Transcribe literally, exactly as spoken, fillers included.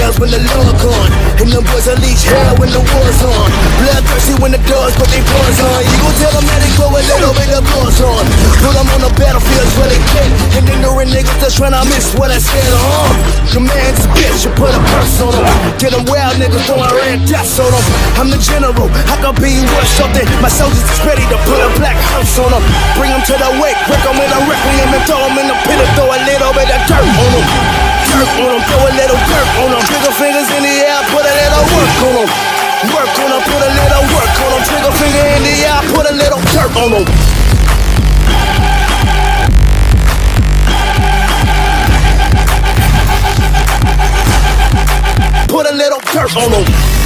shells when the Lord gone. And them boys unleash hell when the war's on. Bloodthirsty when the doors put their paws on. You gon' tell them that they go a little bit of clothes on. Put them on the battlefield where they can. And ignorant niggas just tryna miss what I said on. Command's a bitch, you put a curse on them. Get them wild niggas throwing red dots on them. I'm the general, I could be worth something. My soldiers is ready to put a black house on them. Bring them to the wake, break them in a requiem and throw them in the pit and throw a little bit of dirt on them. Dirt on them, throw a little dirt on them. Trigger fingers in the air, put a little work on them. Work on them, put a little work on them. Trigger finger in the air, put a little dirt on them. Put a little dirt on them.